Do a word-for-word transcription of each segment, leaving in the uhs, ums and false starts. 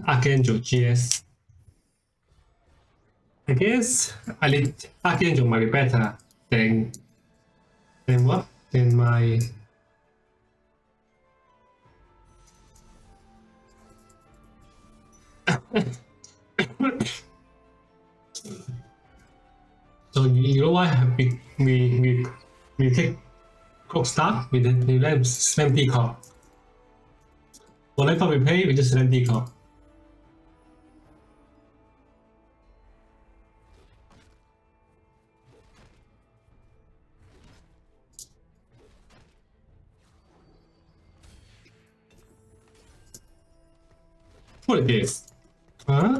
Archangel G S. I guess I need Archangel might be better than than what? Than my so you know why we we we, we take Crook Start with the we let slam Peacock. Whenever we play, we just slam Peacock. What it is? Huh?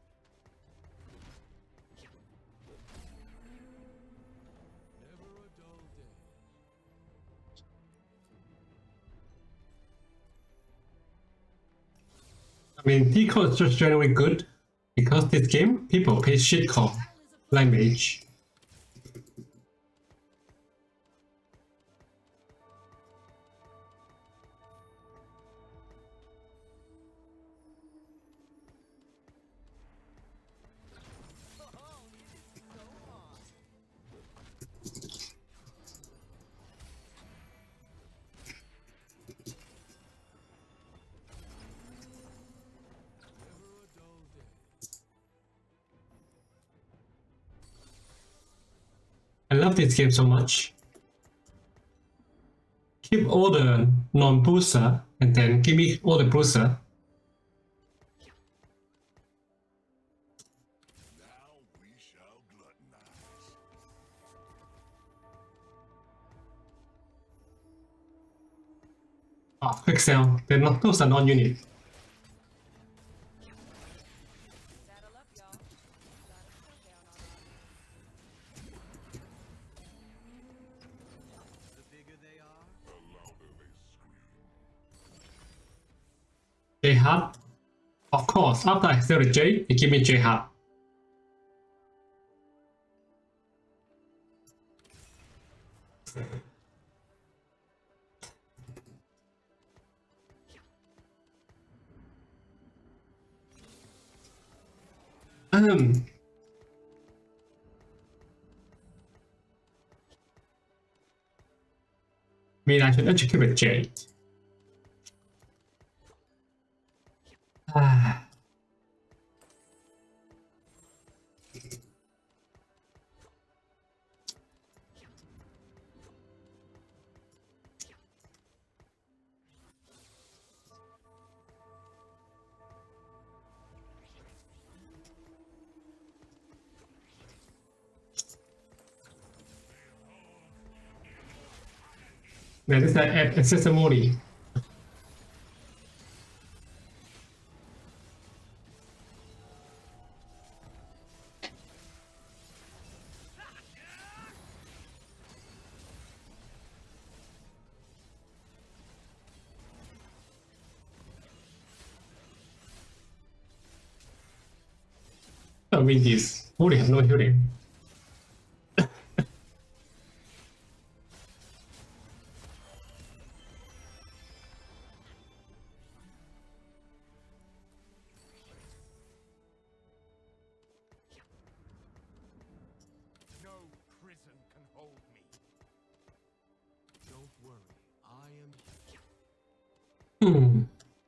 I mean, Peacock is just generally good because this game people play shitcock like mage. I love this game so much. Keep all the non-booster and then give me all the booster. Oh, quick sell. They're not, those are non-unit. J-Hub? Of course, after I sell the J, you give me J-Hub. Um. I mean, I should actually keep it J. Ah. Man, this is that accessibility. I win this. Holy have no healing. Hmm.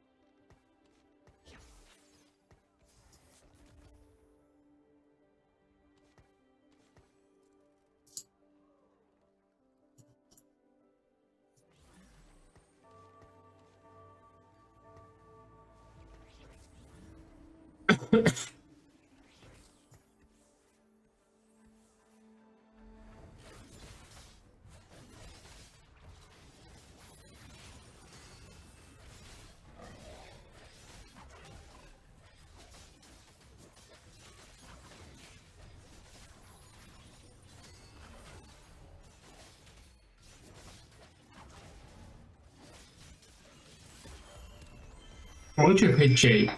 Why don't you hit J?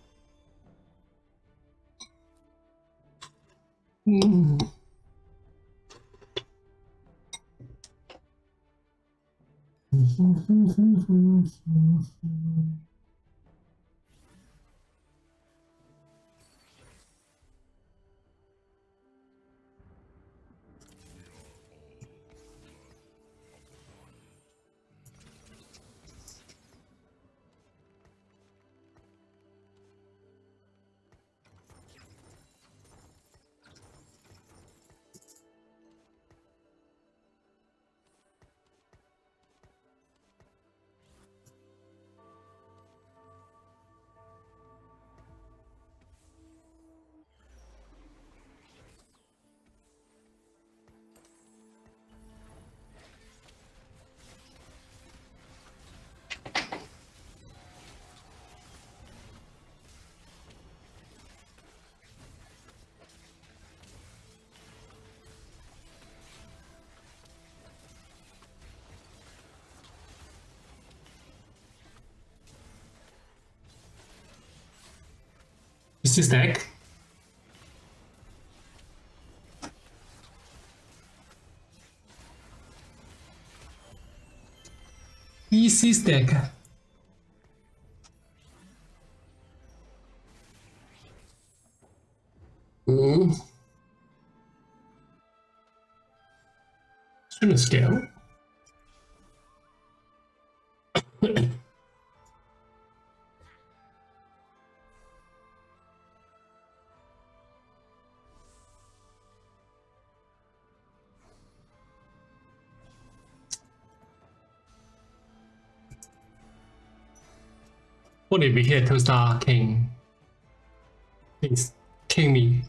Mm. Easy stack. Easy stack. Mm. Stream scale. What if we hit two star king? Please, king me.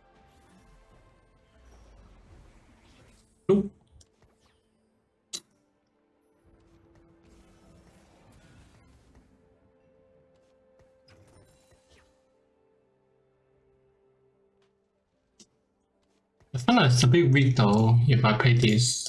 Nope. I find that it's a bit weak though if I play this.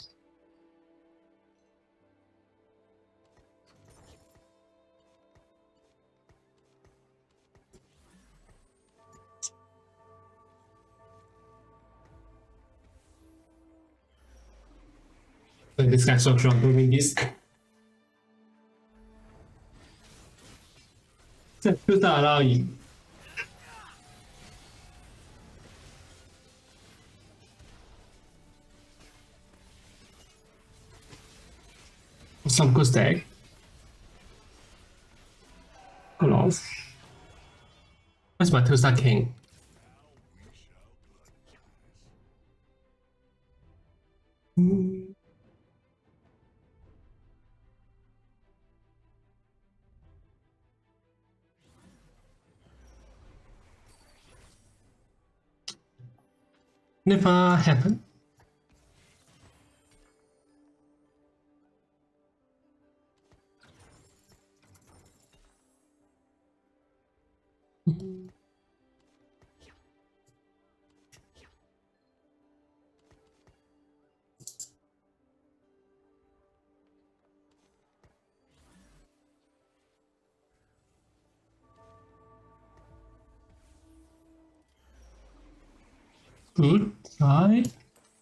But this guy's so strong doing this. Two star allow you. Some good stack. Hold on. Where's my two star king? Mm. Never happened. Good side.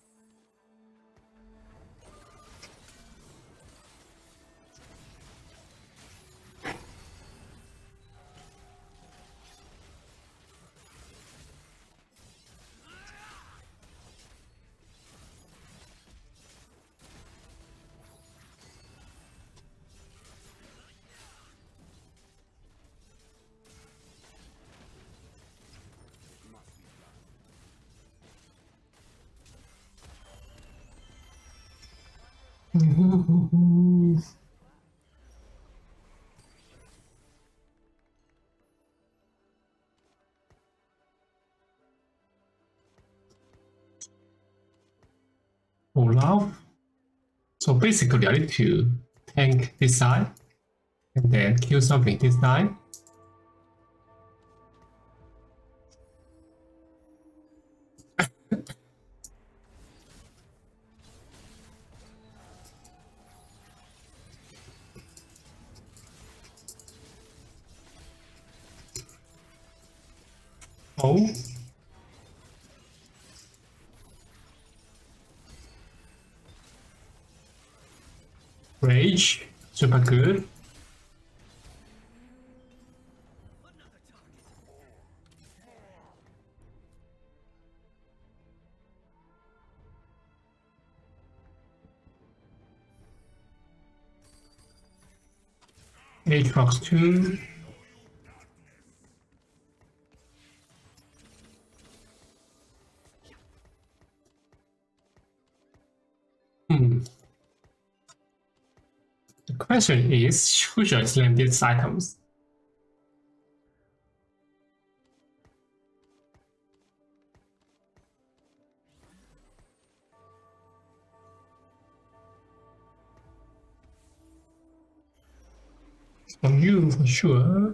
Olaf. So basically I need to tank this side and then kill something this side. Oh. Rage, super good. Aatrox two. Hmm. The question is, who should I slam these items? From you for sure.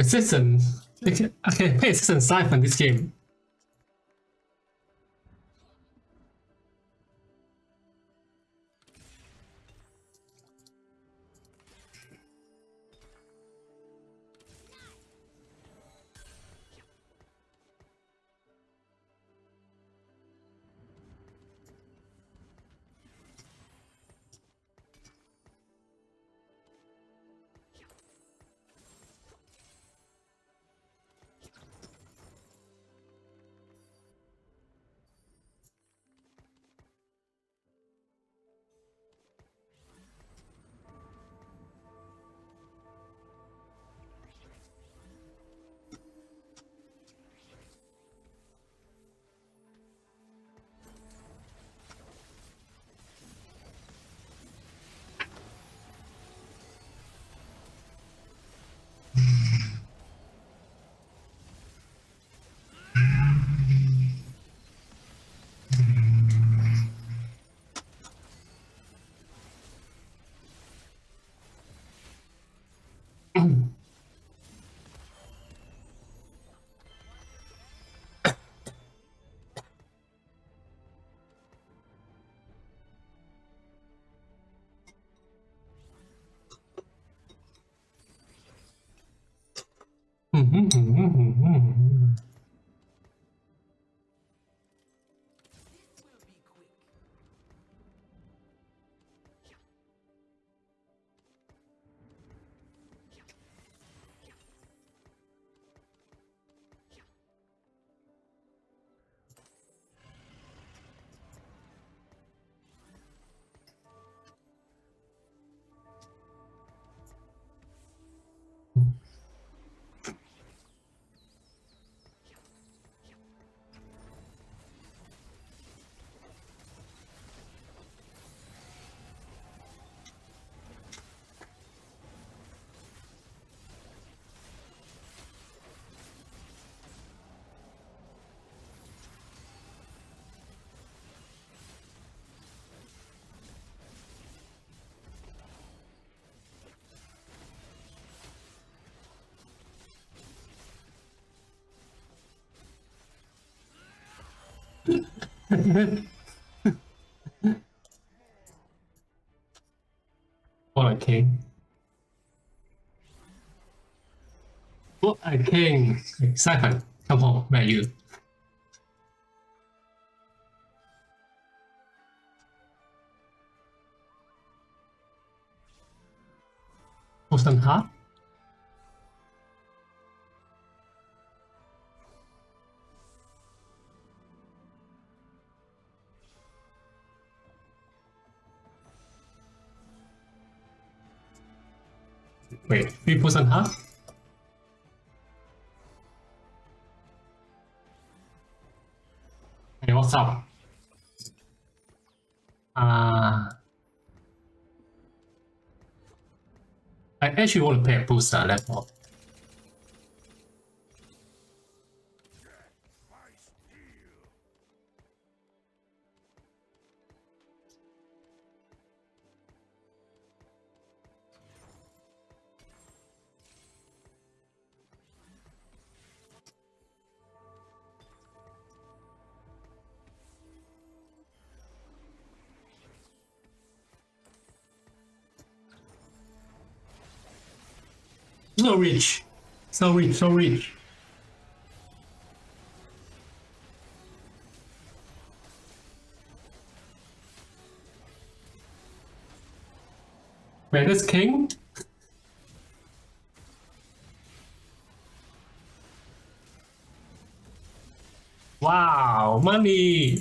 assistant. I can, I can play assistant Siphon this game. What a king. What a king. Siphon, come home, where are you? Boston Heart? Wait, three percent half? Hey, what's up? Uh, I actually want to pay a booster level. So rich, so rich, so rich. Wait, this king? Wow, money!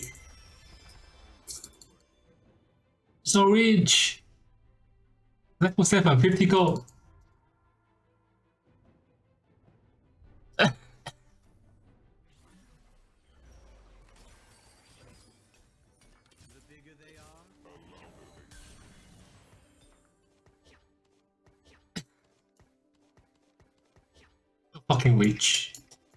So rich! Level seven, fifty gold. Fucking rich.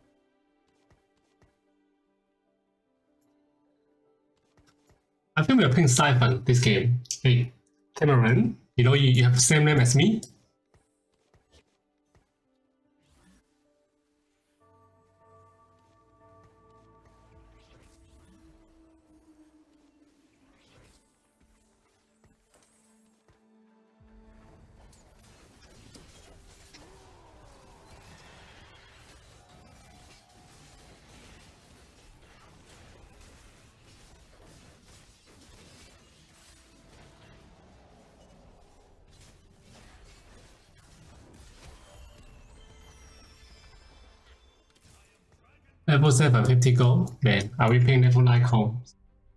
I think we are playing Siphon this game. Hey, Cameron, you know you, you have the same name as me? Level seven, fifty gold. Man, are we paying level nine comps?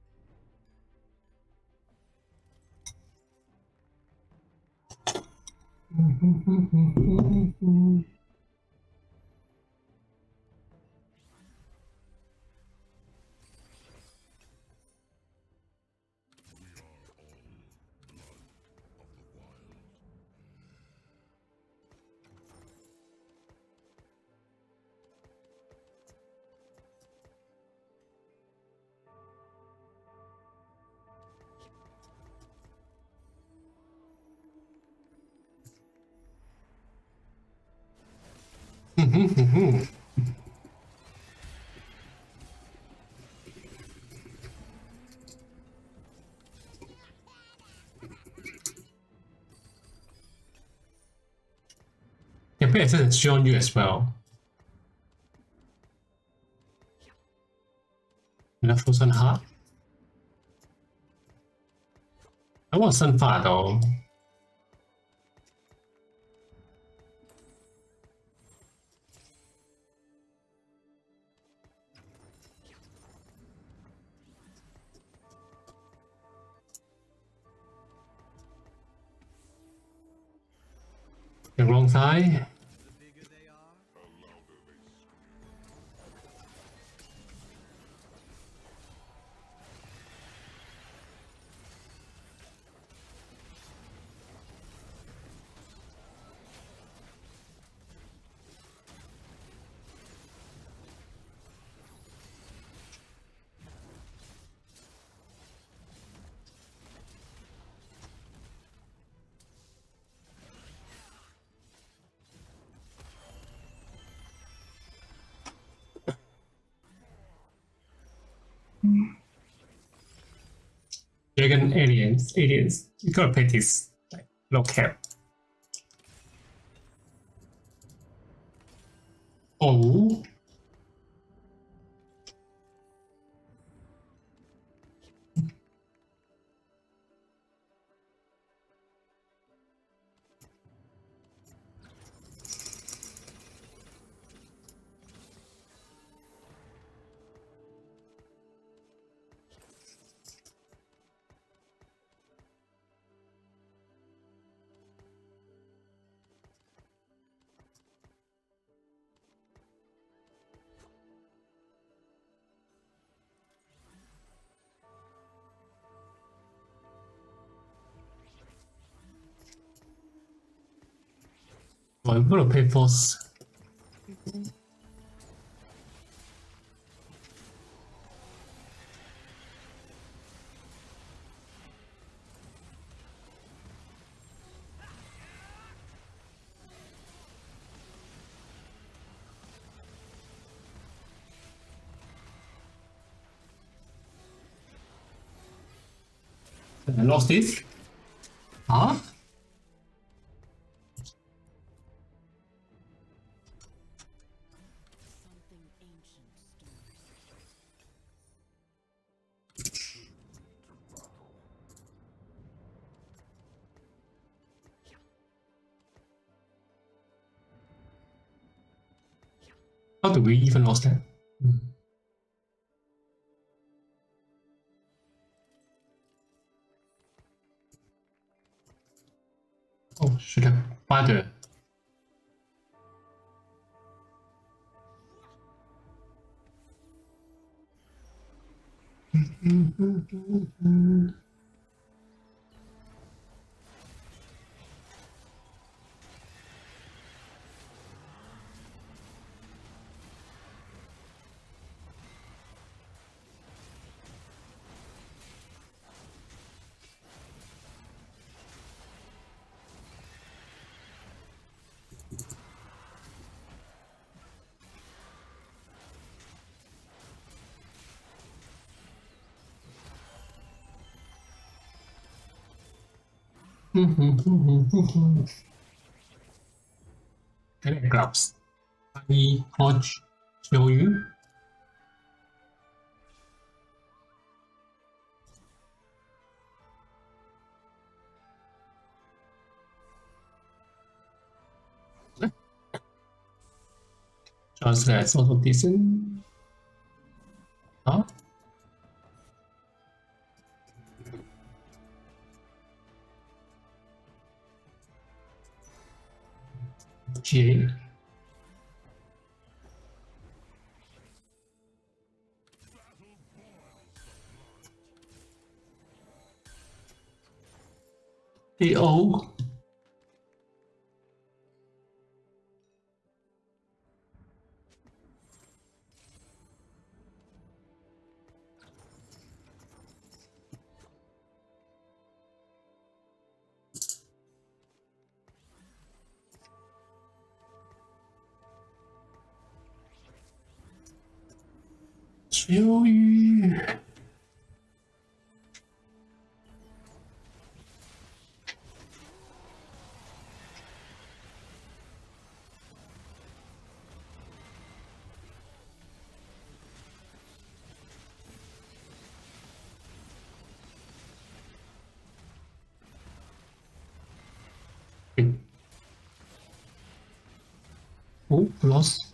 Can pay attention on you as well. Enough for Sun Heart. 等我生化到。You're wrong side. Dragon aliens, aliens. You gotta pay this like low cap. Oh. I'm gonna pay force. I lost this? Huh? How do we even lost that? Hmm. Oh, should have buy the. And gloves. I Hodge show you. Translate is also decent. Huh? Okay. A O. Chill you. Oh, lost.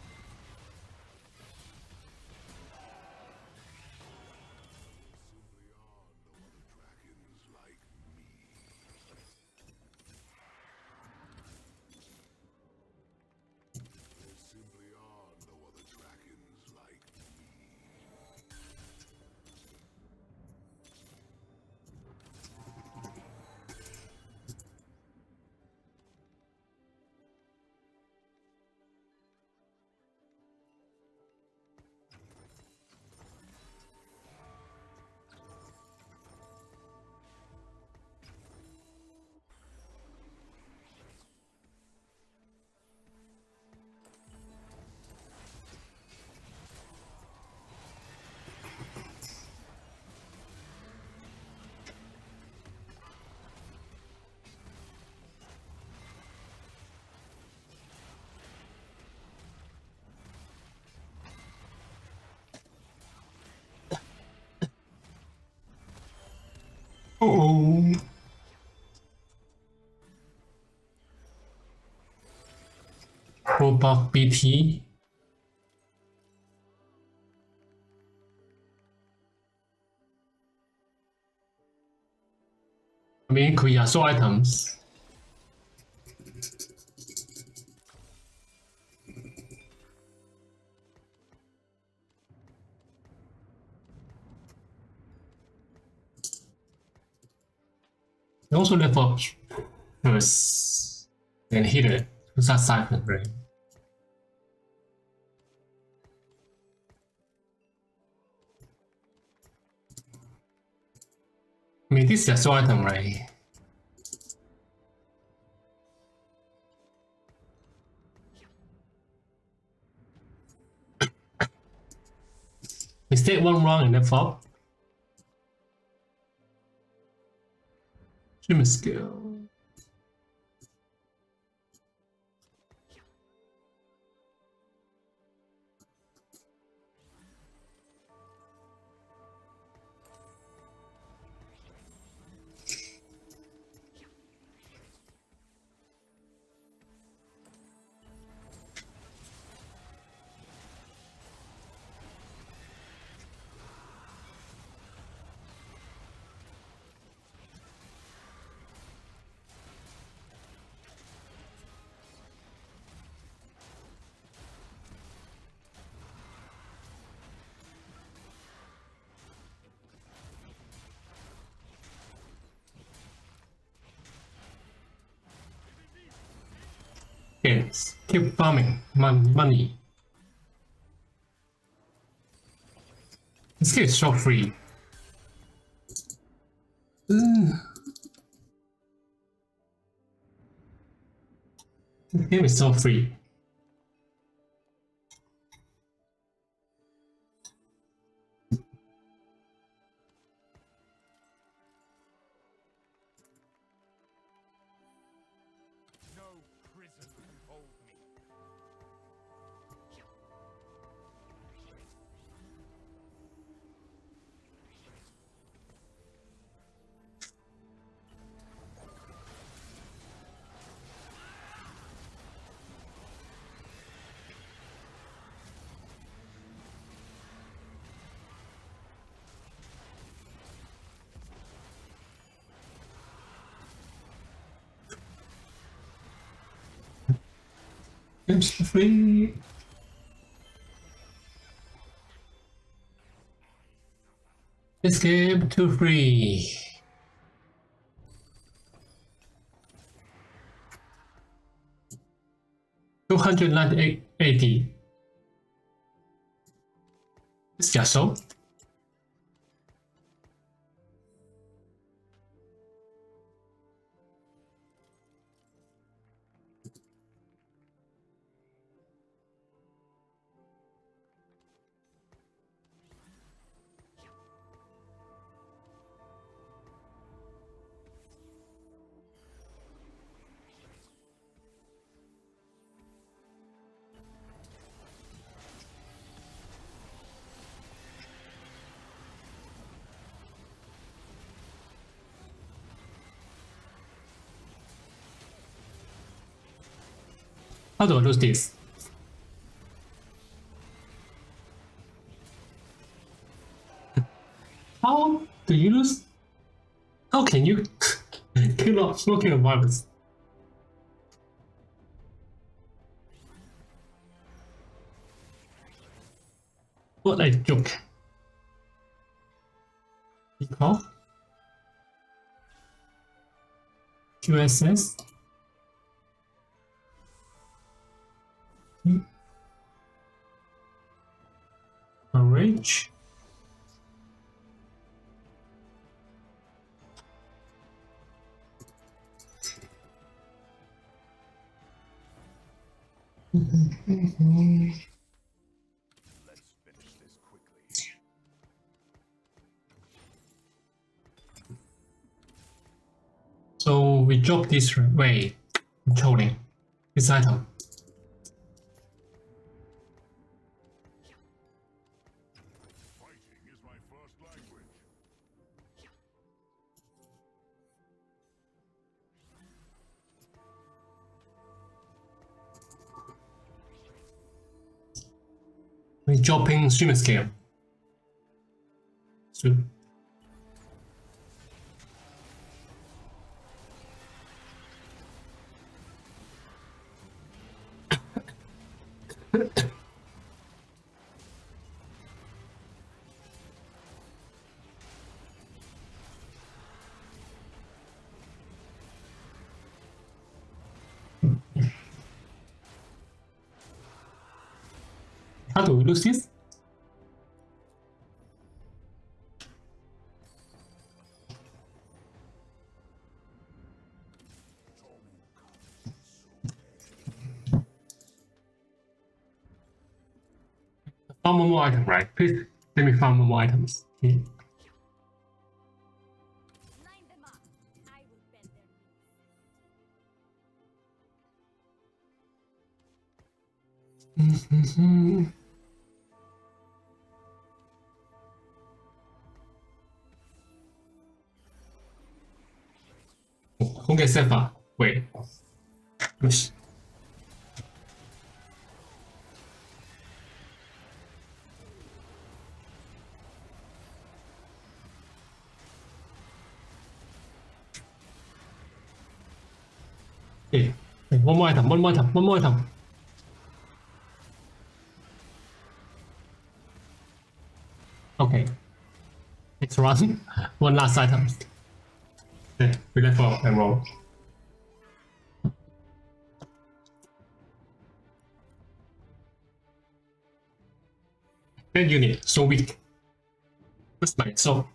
Oh. Pro buff B T. I mean, could Yasuo items. You also level up first, then hit it to that siphon, right? I mean, this is Yasuo item, right? Mistake one wrong and then flop. Trim skill. Yes, keep farming mon money. This game is so free. Mm. This game is so free. Games free. This game too free. Two hundred ninety-eight A D. It's Yasuo. How do I lose this? How do you lose? How can you kill off smoking a virus? What a joke. Recall? Q S S? Courage? Let's finish this quickly. So we drop this way, controlling this item. Fighting is my first language. We're dropping streamer scale. So how do we lose this? Found one more item, right? Please let me find one more items. Okay. Line them up. I will bend their knees. Don't get Sepha. Wait. Yes. Okay. Wait, one more item, one more item, one more item. Okay. Next run. One last item. Okay, we left off and roll. That unit, so weak. Where's my soul?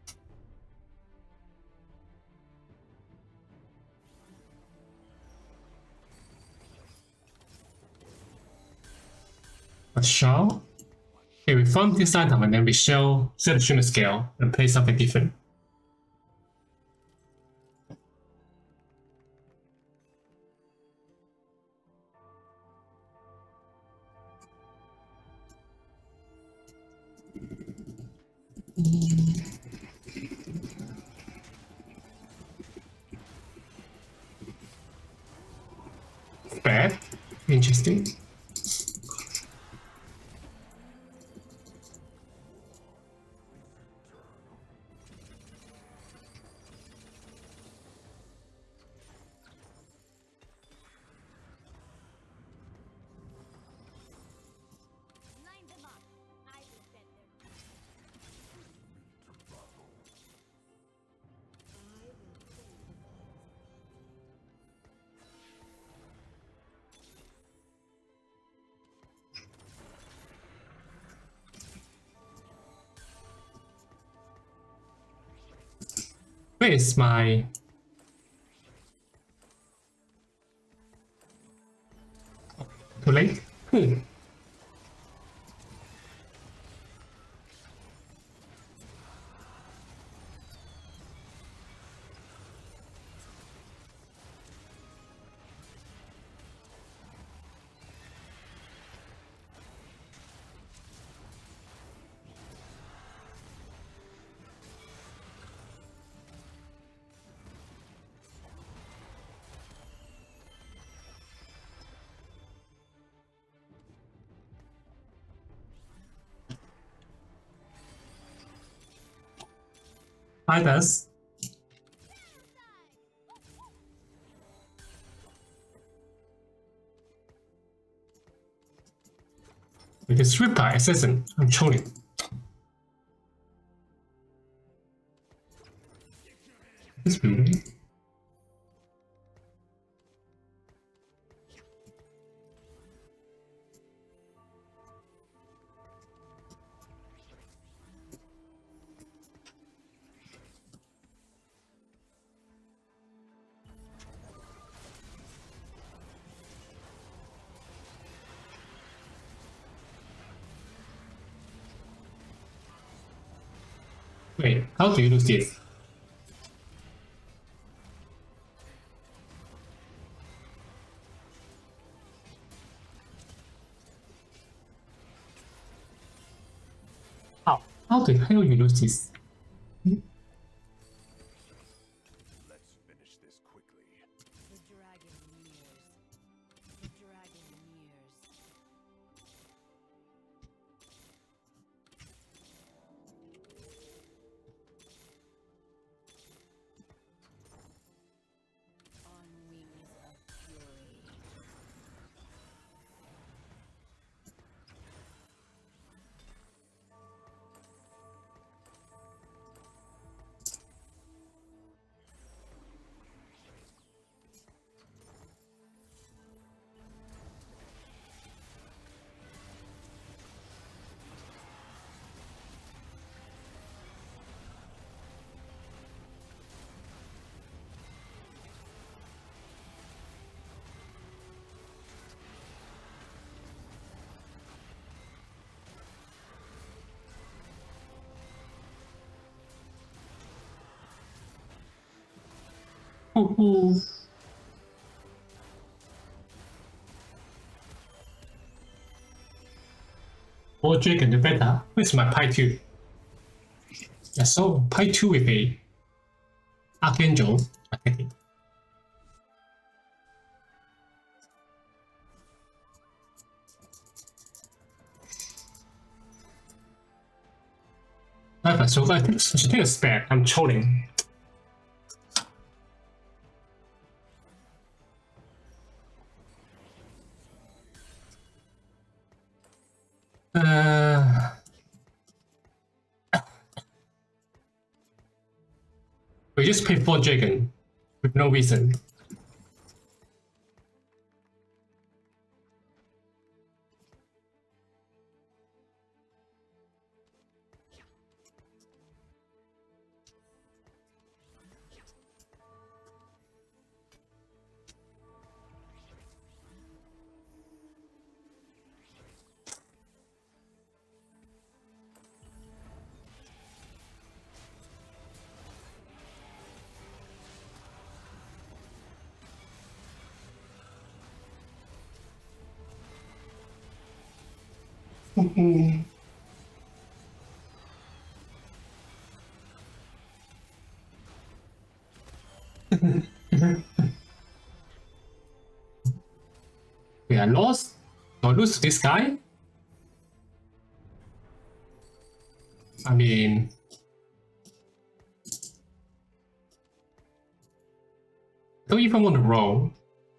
A shell? Okay, we found this item and then we shell, set the streamer scale and play something different. Bad. Interesting. where is my... Too late? Hmm. Hi, Daz. With this Ripper Assassin, I'm trolling. This building. Wait, how do you lose this? How? How the hell you lose this? Let's finish this quickly. The dragon nears. The dragon nears. On wings of fury. Ooh, ooh. More dragon the better. Where's my Pi two? Yeah, so Pi two with a Archangel attacking. However, so I think I should take a spare. I'm trolling. Uh, we just pay four dragon with no reason. We are lost or lose to this guy? I mean, don't even want to roll.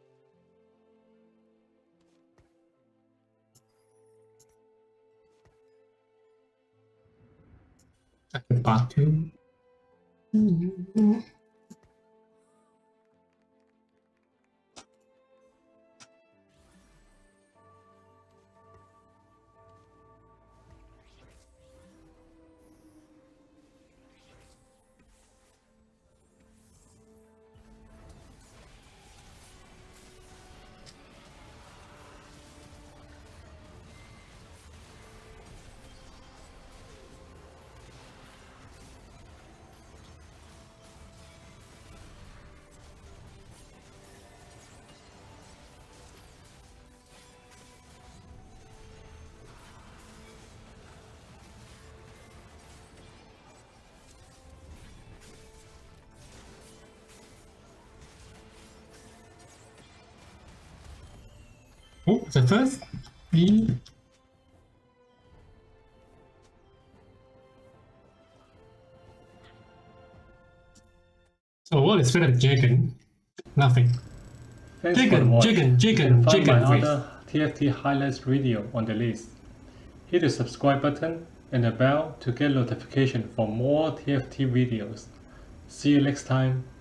I can back to. Oh, the first. E. So what is better than Jagan? Nothing. Thanks for Chicken, watching. chicken, You chicken, can find chicken my face. other T F T highlights video on the list. Hit the subscribe button and the bell to get notification for more T F T videos. See you next time.